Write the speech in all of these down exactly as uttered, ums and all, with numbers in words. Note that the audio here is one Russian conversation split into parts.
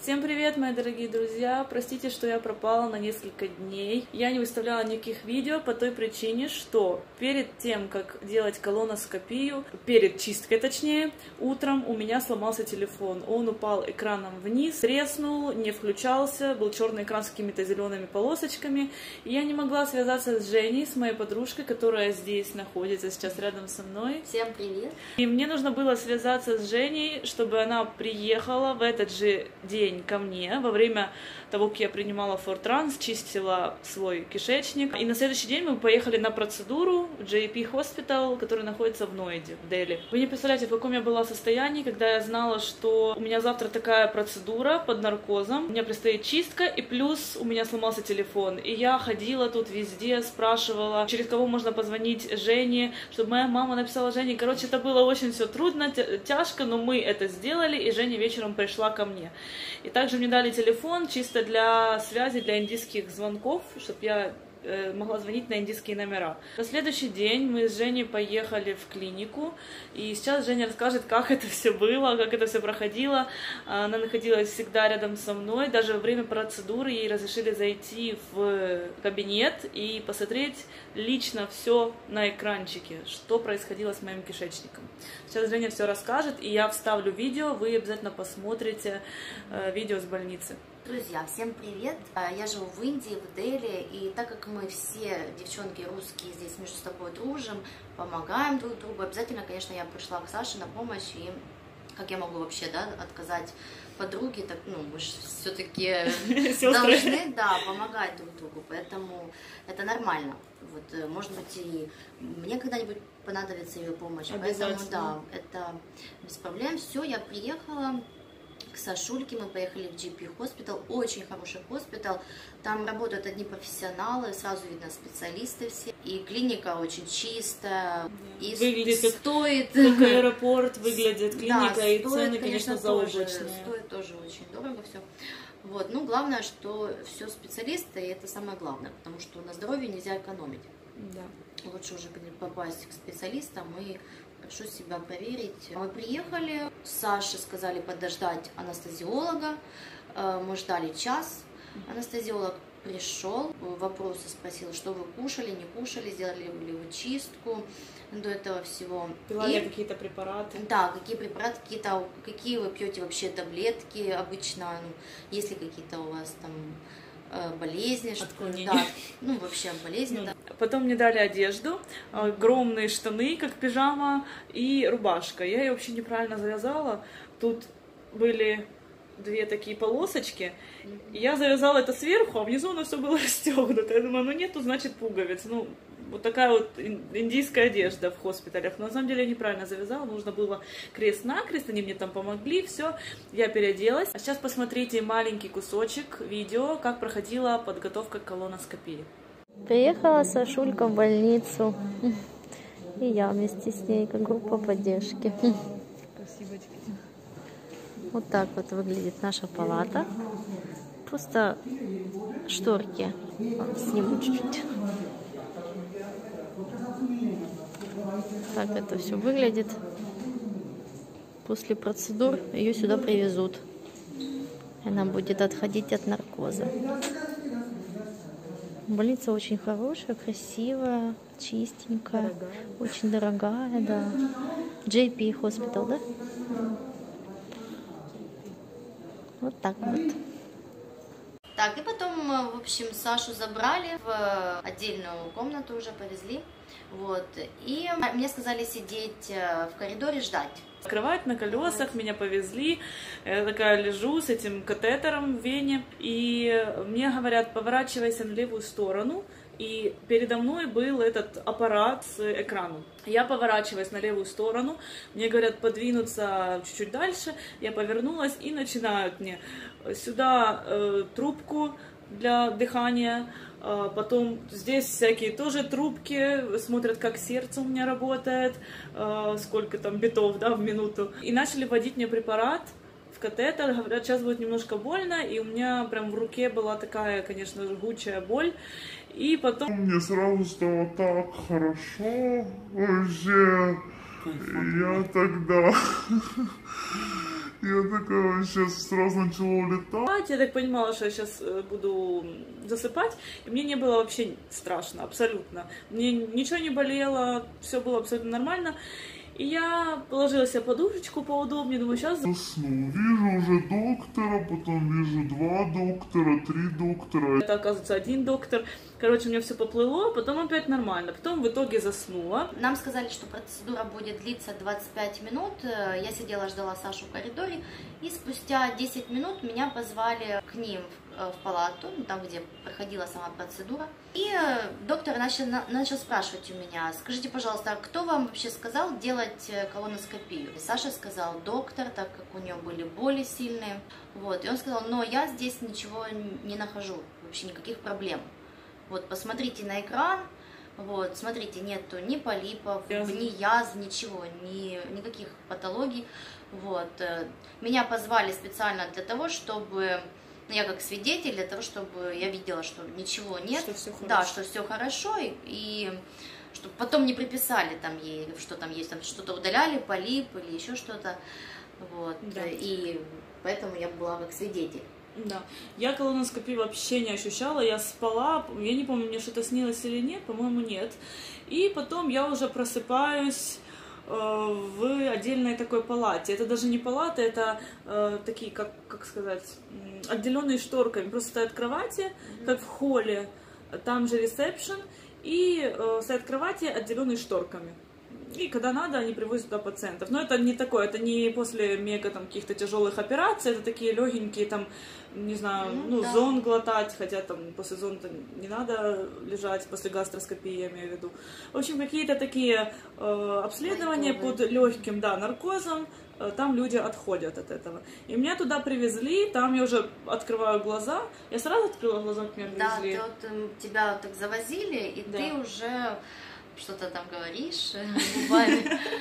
Всем привет, мои дорогие друзья! Простите, что я пропала на несколько дней. Я не выставляла никаких видео по той причине, что перед тем, как делать колоноскопию, перед чисткой точнее, утром у меня сломался телефон. Он упал экраном вниз, треснул, не включался, был черный экран с какими-то зелеными полосочками. И я не могла связаться с Женей, с моей подружкой, которая здесь находится сейчас рядом со мной. Всем привет! И мне нужно было связаться с Женей, чтобы она приехала в этот же день ко мне во время того, как я принимала Фортранс, чистила свой кишечник. И на следующий день мы поехали на процедуру в джей пи Hospital, который находится в Нойде, в Дели. Вы не представляете, в каком я была состоянии, когда я знала, что у меня завтра такая процедура под наркозом, у меня предстоит чистка, и плюс у меня сломался телефон. И я ходила тут везде, спрашивала, через кого можно позвонить Жене, чтобы моя мама написала Жене. Короче, это было очень все трудно, тяжко, но мы это сделали, и Женя вечером пришла ко мне. И также мне дали телефон чисто для связи, для индийских звонков, чтобы я э, могла звонить на индийские номера. На следующий день мы с Женей поехали в клинику, и сейчас Женя расскажет, как это все было, как это все проходило. Она находилась всегда рядом со мной, даже во время процедуры ей разрешили зайти в кабинет и посмотреть лично все на экранчике, что происходило с моим кишечником. Сейчас Женя все расскажет, и я вставлю видео, вы обязательно посмотрите э, видео с больницы. Друзья, всем привет! Я живу в Индии, в Дели, и так как мы все девчонки русские здесь между собой дружим, помогаем друг другу, обязательно, конечно, я пришла к Саше на помощь, и как я могу вообще, да, отказать подруге, так, ну, мы же все-таки должны, да, помогать друг другу, поэтому это нормально. Вот, может быть, и мне когда-нибудь понадобится ее помощь, поэтому, да, это без проблем. Все, я приехала к Сашульке, мы поехали в джей пи Hospital, очень хороший хоспитал, там работают одни профессионалы, сразу видно специалисты все, и клиника очень чистая, и выглядит стоит... Как, как аэропорт выглядит клиника, да, и стоит, цены, конечно, конечно, заоблачные. Стоит тоже очень дорого все. Вот, ну, главное, что все специалисты, и это самое главное, потому что на здоровье нельзя экономить. Да. Лучше уже попасть к специалистам и хорошо себя проверить. Мы приехали, Саше сказали подождать анестезиолога, мы ждали час, анестезиолог пришел, вопросы спросил, что вы кушали, не кушали, сделали ли вы чистку до этого всего. Пила ли какие-то препараты? Да, какие препараты, какие-то, какие вы пьете вообще таблетки обычно, ну, есть ли какие-то у вас там болезни, отклонения. Да, ну вообще болезни. Ну, да. Потом мне дали одежду, огромные штаны, как пижама, и рубашка. Я ее вообще неправильно завязала. Тут были две такие полосочки. И я завязала это сверху, а внизу оно все было расстегнуто. Я думаю, ну нету, значит, пуговиц. Ну, вот такая вот индийская одежда в хоспиталях. Но на самом деле я неправильно завязала. Нужно было крест-накрест, они мне там помогли, все. Я переоделась. А сейчас посмотрите маленький кусочек видео, как проходила подготовка к колоноскопии. Приехала Сашулька в больницу. И я вместе с ней, как группа поддержки. Спасибо. Вот так вот выглядит наша палата. Просто шторки. Сниму чуть-чуть. Так это все выглядит. После процедур ее сюда привезут. Она будет отходить от наркоза. Больница очень хорошая, красивая, чистенькая, дорогая. Очень дорогая, да. джей пи Hospital, да? Вот так вот. Так, и потом, в общем, Сашу забрали в отдельную комнату, уже повезли. Вот. И мне сказали сидеть в коридоре, ждать. Кровать на колесах, меня повезли, я такая лежу с этим катетером в вене, и мне говорят, поворачивайся на левую сторону, и передо мной был этот аппарат с экраном. Я поворачиваюсь на левую сторону, мне говорят подвинуться чуть-чуть дальше, я повернулась, и начинают мне сюда э, трубку для дыхания, потом здесь всякие тоже трубки, смотрят, как сердце у меня работает, сколько там битов, да, в минуту. И начали вводить мне препарат в катетер, говорят, сейчас будет немножко больно, и у меня прям в руке была такая, конечно, жгучая боль. И потом мне сразу стало так хорошо вообще. Я тогда Я такая сейчас сразу начала улетать. Я так понимала, что я сейчас буду засыпать, и мне не было вообще страшно, абсолютно. Мне ничего не болело, все было абсолютно нормально. И я положила себе подушечку поудобнее, думаю, сейчас... Засну. Вижу уже доктора, потом вижу два доктора, три доктора. Это, оказывается, один доктор. Короче, у меня все поплыло, потом опять нормально. Потом в итоге заснула. Нам сказали, что процедура будет длиться двадцать пять минут. Я сидела, ждала Сашу в коридоре. И спустя десять минут меня позвали к ним в палату, там, где проходила сама процедура. И доктор начал, начал спрашивать у меня: скажите, пожалуйста, а кто вам вообще сказал делать колоноскопию? И Саша сказал: доктор, так как у нее были боли сильные. Вот. И он сказал: но я здесь ничего не нахожу, вообще никаких проблем. Вот, посмотрите на экран. Вот, смотрите, нету ни полипов, Язв. ни язв, ничего, ни, никаких патологий. Вот. Меня позвали специально для того, чтобы... Я как свидетель, для того, чтобы я видела, что ничего нет. Что все хорошо. Да, что все хорошо. И, и чтобы потом не приписали там ей, что там есть, там что-то удаляли, полип или еще что-то. Вот. Да. И поэтому я была как свидетель. Да, я колоноскопию вообще не ощущала, я спала, я не помню, мне что-то снилось или нет, по-моему, нет. И потом я уже просыпаюсь э, в отдельной такой палате. Это даже не палата, это э, такие, как, как сказать, отделенные шторками. Просто стоят кровати, mm-hmm. как в холле, там же ресепшн, и э, стоят кровати, отделенные шторками. И когда надо, они привозят туда пациентов. Но это не такое, это не после мега там каких-то тяжелых операций, это такие легенькие, там, не знаю, mm, ну, да. зон глотать, хотя там после зон не надо лежать, после гастроскопии, я имею в виду. В общем, какие-то такие э, обследования Лайковые. Под легким, да, наркозом, э, там люди отходят от этого. И меня туда привезли, там я уже открываю глаза, я сразу открыла глаза, как меня привезли. Да, ты, вот, тебя так завозили, и да. ты уже... что-то там говоришь губами,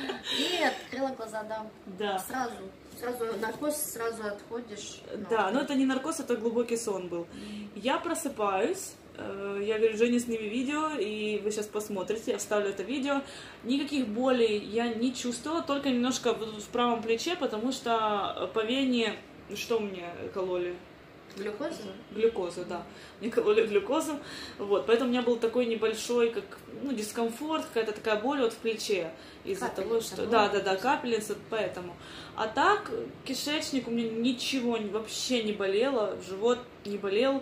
и открыла глаза, да. Да. Сразу, сразу наркоз, сразу отходишь. Да, но это не наркоз, это глубокий сон был. Я просыпаюсь, я говорю, Жене, сними видео, и вы сейчас посмотрите, я вставлю это видео. Никаких болей я не чувствовала, только немножко в правом плече, потому что по вене, что мне кололи? Глюкозу? Глюкозу, да. Мне кололи глюкозу. Вот. Поэтому у меня был такой небольшой, как, ну, дискомфорт, какая-то такая боль вот в плече. Из-за того, что... Да, да, да, капельница, поэтому. А так, кишечник у меня ничего вообще не болело, живот не болел,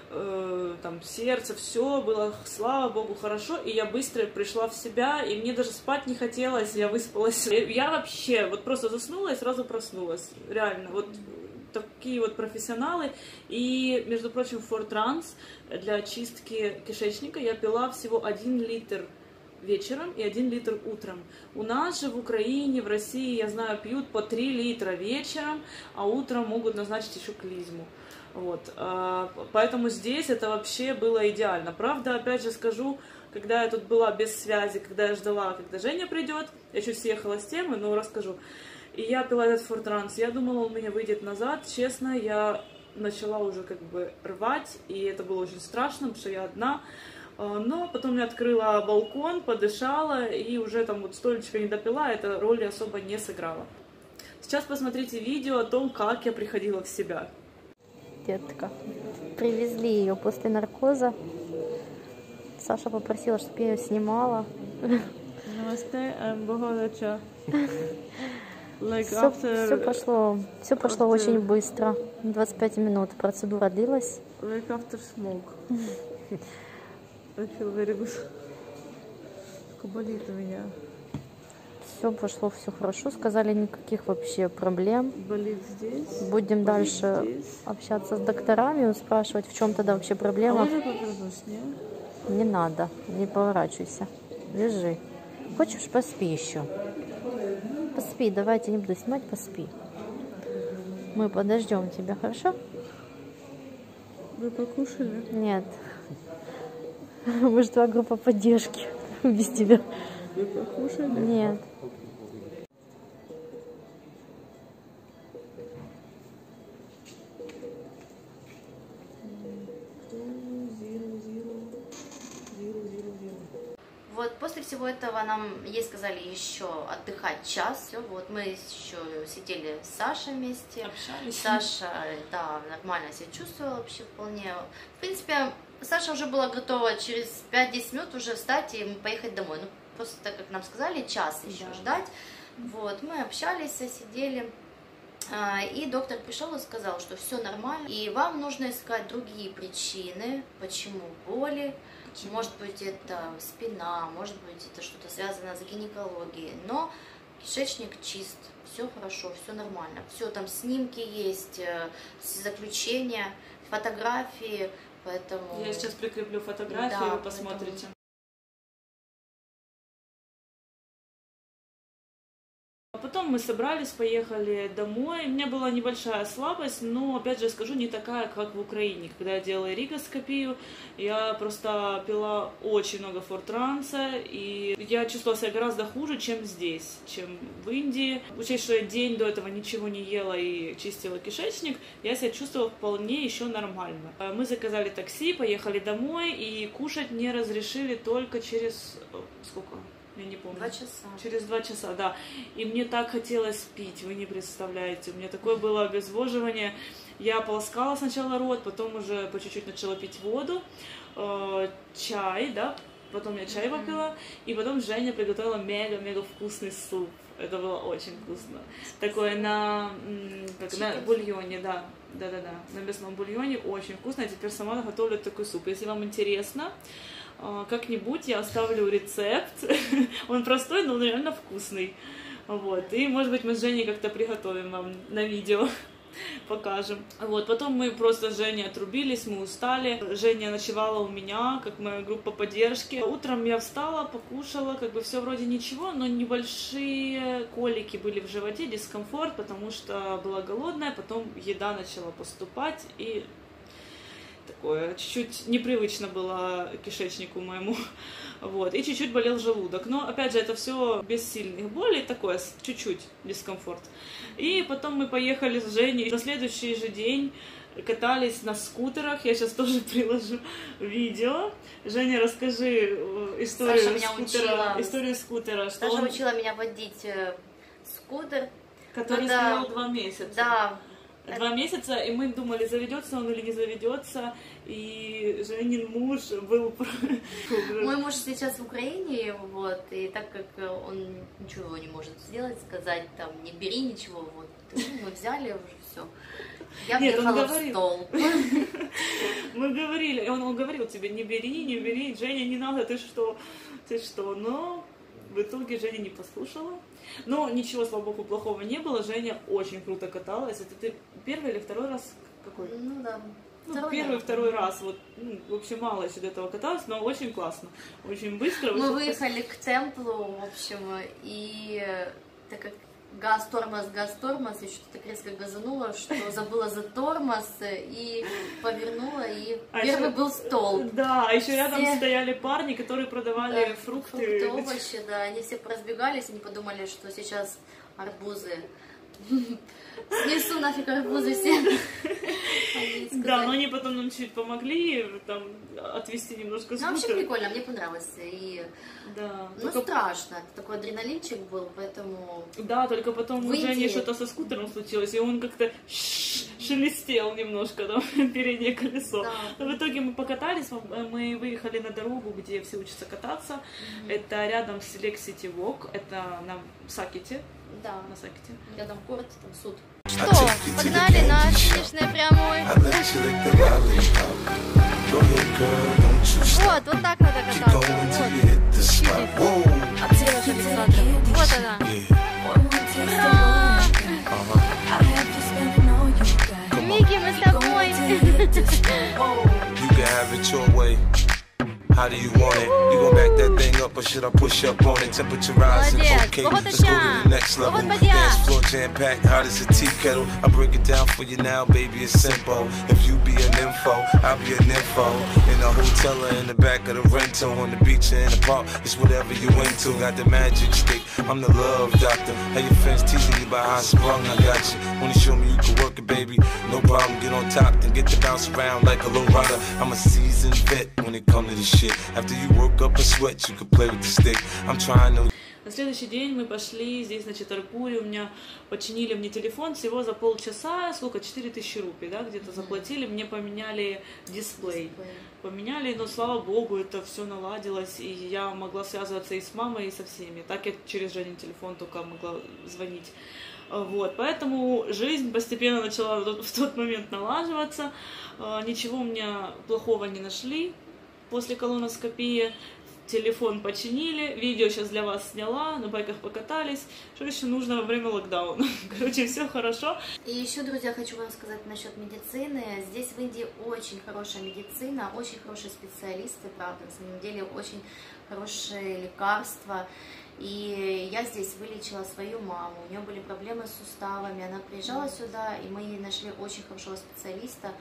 э, там, сердце, все было, слава богу, хорошо. И я быстро пришла в себя, и мне даже спать не хотелось, я выспалась. Я вообще вот просто заснула и сразу проснулась. Реально, вот... такие вот профессионалы. И, между прочим, Фортранс для очистки кишечника я пила всего один литр вечером и один литр утром. У нас же в Украине, в России, я знаю, пьют по три литра вечером, а утром могут назначить еще клизму. Вот. Поэтому здесь это вообще было идеально. Правда, опять же скажу, когда я тут была без связи, когда я ждала, когда Женя придет, я чуть съехала с темы, но расскажу. И я пила этот Фортранс. Я думала, он у меня выйдет назад. Честно, я начала уже как бы рвать, и это было очень страшно, потому что я одна. Но потом я открыла балкон, подышала, и уже там вот столечко не допила, это роли особо не сыграла. Сейчас посмотрите видео о том, как я приходила в себя. Детка. Привезли ее после наркоза. Саша попросила, чтобы я ее снимала. Namaste, I'm Bogodacha. Like все, after, все пошло, все пошло after, очень быстро. двадцать пять минут процедура длилась. Like after smoke. I feel very good. Болит у меня. Все пошло, все хорошо. Сказали, никаких вообще проблем. Болит здесь. Будем болит дальше здесь. общаться с докторами, спрашивать, в чем тогда вообще проблема. А можно повернусь, не? Не надо, не поворачивайся. Лежи. Хочешь, поспи еще. Поспи, давайте не буду снимать, поспи. Мы подождем тебя, хорошо? Вы покушали? Нет. Мы же твоя группа поддержки. Без тебя. Вы покушали? Нет. Вот после всего этого нам, ей сказали еще отдыхать час, все, вот мы еще сидели с Сашей вместе. Общались. Саша, да, нормально себя чувствовала вообще вполне. В принципе, Саша уже была готова через пять-десять минут уже встать и поехать домой. Ну, просто так как нам сказали, час еще да. ждать. Вот, мы общались, сидели. И доктор пришел и сказал, что все нормально, и вам нужно искать другие причины, почему боли. Почему? Может быть, это спина, может быть, это что-то связано с гинекологией, но кишечник чист, все хорошо, все нормально. Все, там снимки есть, заключения, фотографии, поэтому... Я сейчас прикреплю фотографии, да, вы посмотрите. Поэтому... Потом мы собрались, поехали домой. У меня была небольшая слабость, но, опять же, скажу, не такая, как в Украине. Когда я делала ригаскопию, я просто пила очень много фортранса, и я чувствовала себя гораздо хуже, чем здесь, чем в Индии. Учесть, что я день до этого ничего не ела и чистила кишечник, я себя чувствовала вполне еще нормально. Мы заказали такси, поехали домой, и кушать мне разрешили только через... Сколько? Я не помню. Два часа. Через два часа, да. И мне так хотелось пить, вы не представляете. У меня такое было обезвоживание. Я полоскала сначала рот, потом уже по чуть-чуть начала пить воду, э, чай, да, потом я чай попила, и потом Женя приготовила мега-мега вкусный суп. Это было очень вкусно. Такое на, как, на бульоне, да. Да-да-да, на мясном бульоне, очень вкусно. Я теперь сама готовлю такой суп. Если вам интересно, как-нибудь я оставлю рецепт. Он простой, но он реально вкусный. Вот. И, может быть, мы с Женей как-то приготовим вам на видео. Покажем. Вот. Потом мы просто с Женей отрубились, мы устали. Женя ночевала у меня, как моя группа поддержки. Утром я встала, покушала, как бы все вроде ничего, но небольшие колики были в животе, дискомфорт, потому что была голодная. Потом еда начала поступать, и такое, чуть-чуть непривычно было кишечнику моему, вот, и чуть-чуть болел желудок, но, опять же, это все без сильных болей, такое, чуть-чуть дискомфорт. И потом мы поехали с Женей, на следующий же день катались на скутерах, я сейчас тоже приложу видео. Женя, расскажи историю скутера, учила, историю скутера. Что Саша он... учила меня водить скутер. Который когда... стоял два месяца. Да. Два месяца, и мы думали, заведется он или не заведется, и Женин муж был... Мой муж сейчас в Украине, вот, и так как он ничего не может сделать, сказать, там, не бери ничего, вот, мы взяли уже все. Я въехала в стол. Мы говорили, и он, он говорил тебе, не бери, не бери, Женя, не надо, ты что, ты что, но... В итоге Женя не послушала. Но ничего, слава богу, плохого не было. Женя очень круто каталась. Это ты первый или второй раз? Какой? Ну да. Ну, второй первый, раз. второй раз. Вот, ну, в общем, мало еще до этого каталась, но очень классно. Очень быстро. Мы очень выехали к темплу, в общем, и так как газ, тормоз, газ, тормоз, я что-то так резко газанула, что забыла за тормоз и повернула, и а первый еще, был стол. Да, а еще рядом все... стояли парни, которые продавали да, фрукты. Фрукты, овощи, да, они все поразбегались, они подумали, что сейчас арбузы. Снесу нафиг арбузы все. Да, но они потом нам чуть помогли, там, отвезти немножко скутер. Ну, вообще прикольно, мне понравилось. И... Да. Ну, только... страшно, такой адреналинчик был, поэтому... Да, только потом у Жени что-то со скутером случилось, и он как-то шелестел немножко, там, переднее колесо. Да. Но в итоге мы покатались, мы выехали на дорогу, где все учатся кататься. Mm-hmm. Это рядом с Lake City Walk, это на Сакете. Да, на Сакете. Рядом город, там суд. Что, погнали на финишной прямой. Вот, вот так надо кататься. Вот. Вот она. Микки, мы с тобой. How do you want it? You gon' back that thing up or should I push up on it? Temperature rising, okay, let's go to the next level. Dance floor jam packed, hot as a tea kettle. I break it down for you now, baby, it's simple. If you be an info, I'll be an info. In a hotel or in the back of the rental, on the beach or in the park, it's whatever you into. Got the magic stick, I'm the love doctor. Hey, your friends teasing you about how I sprung, I got you. Wanna show me you can work it, baby? No problem, get on top, then get to bounce around like a low rider. I'm a seasoned vet when it comes to this shit. After you work up a sweat, you can play with the stick. I'm trying to. На следующий день мы пошли здесь на Чатарпуре, у меня починили мне телефон всего за полчаса, сколько, четыре тысячи рупий, да, где-то заплатили, мне поменяли дисплей, поменяли, но слава богу, это все наладилось, и я могла связываться и с мамой, и со всеми, так я через Женин телефон только могла звонить. Вот, поэтому жизнь постепенно начала в тот момент налаживаться, ничего у меня плохого не нашли после колоноскопии. Телефон починили, видео сейчас для вас сняла, на байках покатались. Что еще нужно во время локдауна? Короче, все хорошо. И еще, друзья, хочу вам сказать насчет медицины. Здесь в Индии очень хорошая медицина, очень хорошие специалисты, правда, на самом деле очень хорошие лекарства. И я здесь вылечила свою маму, у нее были проблемы с суставами, она приезжала сюда, и мы нашли очень хорошего специалиста.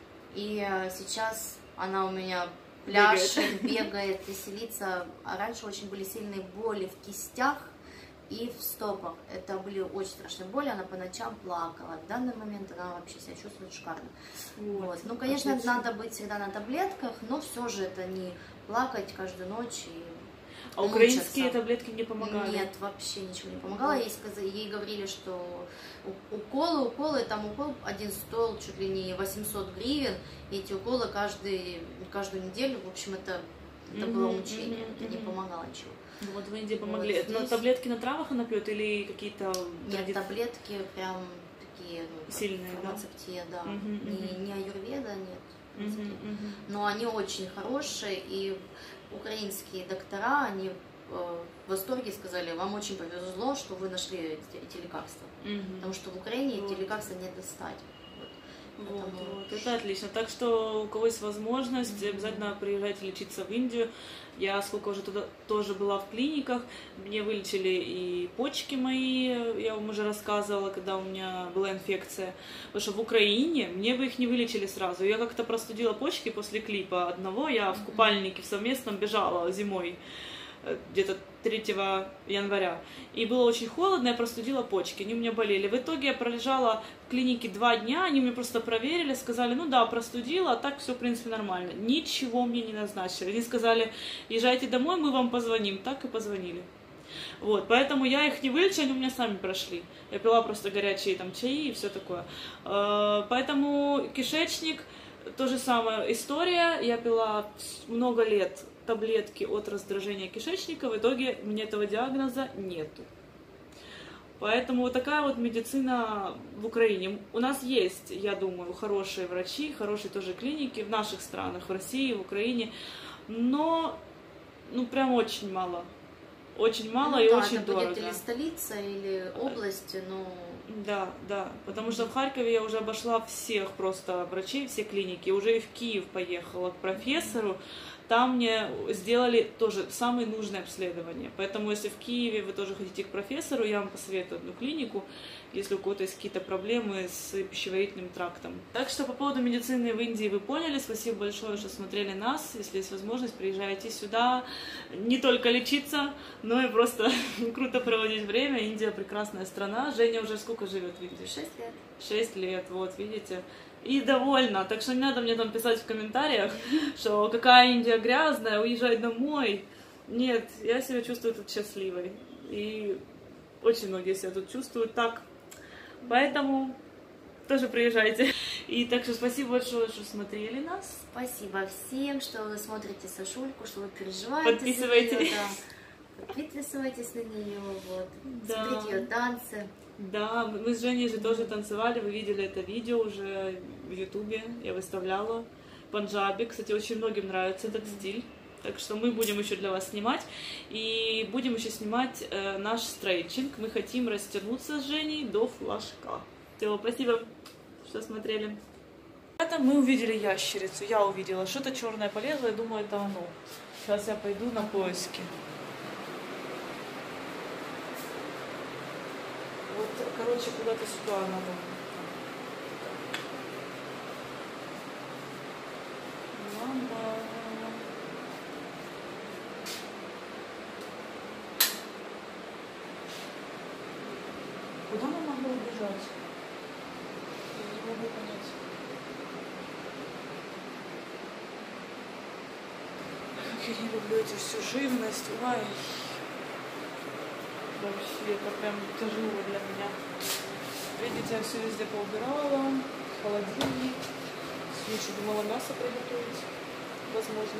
И сейчас она у меня пляшет, бегает, веселится. А раньше очень были сильные боли в кистях и в стопах. Это были очень страшные боли, она по ночам плакала. В данный момент она вообще себя чувствует шикарно. Вот. Вот. Ну, конечно, отлично. Надо быть всегда на таблетках, но все же это не плакать каждую ночь и А украинские таблетки не помогали? Нет, вообще ничего не помогало. Ей, сказали, ей говорили, что уколы, уколы, там укол один стоил чуть ли не восемьсот гривен, и эти уколы каждый, каждую неделю, в общем, это, это mm-hmm, было мучение, mm-hmm, это не помогало ничего. Вот в Индии помогли. Вот здесь... Но таблетки на травах она пьет или какие-то... Нет, таблетки прям такие, ну, сильные, фармацевтия, да, да. Mm-hmm, не, mm-hmm. не аюрведа, нет. Mm-hmm, mm-hmm. Но они очень хорошие, и украинские доктора, они э, в восторге сказали, вам очень повезло, что вы нашли эти, эти лекарства, mm-hmm. потому что в Украине вот. Эти лекарства не достать. Вот, вот, вот. Это отлично. Так что у кого есть возможность, mm-hmm. обязательно приезжайте лечиться в Индию. Я сколько уже туда тоже была в клиниках, мне вылечили и почки мои, я вам уже рассказывала, когда у меня была инфекция. Потому что в Украине мне бы их не вылечили сразу. Я как-то простудила почки после клипа одного, я в купальнике в совместном бежала зимой, где-то третьего января. И было очень холодно, я простудила почки, они у меня болели. В итоге я пролежала в клинике два дня, они меня просто проверили, сказали, ну да, простудила, а так все, в принципе, нормально. Ничего мне не назначили. Они сказали, езжайте домой, мы вам позвоним. Так и позвонили. Вот, поэтому я их не вылечила, они у меня сами прошли. Я пила просто горячие там чаи и все такое. Поэтому кишечник, то же самое история. Я пила много лет таблетки от раздражения кишечника, в итоге мне этого диагноза нету. Поэтому вот такая вот медицина в Украине. У нас есть, я думаю, хорошие врачи, хорошие тоже клиники в наших странах, в России, в Украине, но ну прям очень мало. Очень мало ну, и да, очень это дорого. Будет или столица, или области, но... Да, да, потому что в Харькове я уже обошла всех просто врачей, все клиники, уже и в Киев поехала к профессору. Там мне сделали тоже самые нужные обследования. Поэтому, если в Киеве вы тоже хотите к профессору, я вам посоветую одну клинику, если у кого-то есть какие-то проблемы с пищеварительным трактом. Так что по поводу медицины в Индии вы поняли. Спасибо большое, что смотрели нас. Если есть возможность, приезжайте сюда. Не только лечиться, но и просто круто проводить время. Индия прекрасная страна. Женя уже сколько живет в Индии? Шесть лет. Шесть лет, вот, видите. И довольна. Так что не надо мне там писать в комментариях, что какая Индия грязная, уезжай домой. Нет, я себя чувствую тут счастливой. И очень многие себя тут чувствуют так. Поэтому тоже приезжайте. И так что спасибо большое, что смотрели нас. Спасибо всем, что вы смотрите Сашульку, что вы переживаете. Подписывайтесь. Да. Подписывайтесь на нее, вот. Да. Смотрите ее танцы. Да, мы с Женей же тоже танцевали, вы видели это видео уже в Ютубе, я выставляла. Панджаби, кстати, очень многим нравится этот стиль, так что мы будем еще для вас снимать. И будем еще снимать э, наш стрейчинг, мы хотим растянуться с Женей до флажка. Все, спасибо, что смотрели. Это мы увидели ящерицу, я увидела, что-то черное полезло, я думаю, это оно. Сейчас я пойду на поиски. Вот, короче, куда-то сюда надо. Мама. Куда мы могли убежать? Я не могу понять. я не люблю эту всю живность. Ой. Вообще, это прям тяжело для меня. Видите, я все везде поубирала. Холодильник. Я еще думала мясо приготовить. Возможно.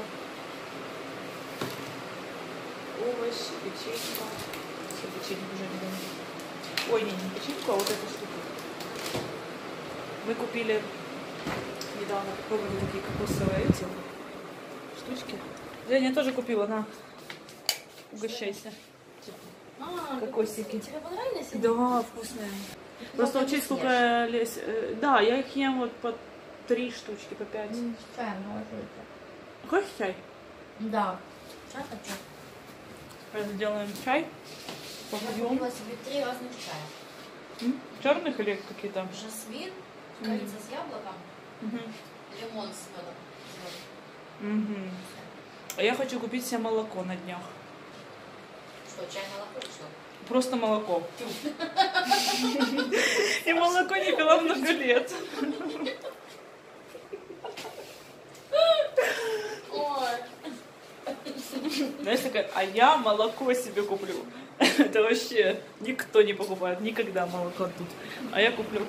Овощи, печенька. Все, печенье уже не дам. Ой, не, не печеньку, а вот эту штуку. Мы купили недавно, попробовали такие кокосовые эти штучки. Женя тоже купила, на. Угощайся. А, Кокосики. Тебе понравились? Да, вкусные. Просто учись, сколько лезть. Да, я их ем вот по три штучки, по пять. С чаем наложите. Хочешь чай? Да. Чай хочу. Сделаем чай. Я Попьем. купила себе три разных чая. Черных или какие-то? Жасмин, корица с яблоком, Угу. лимон с медом. Угу. А я хочу купить себе молоко на днях. Что, чай, молоко, что? Просто молоко. И молоко не пила много лет. Ой. Знаешь, такая, а я молоко себе куплю. Это вообще никто не покупает, никогда молоко тут. А я куплю.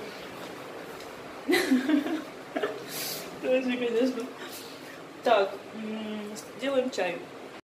Тоже, конечно. Так, делаем чай.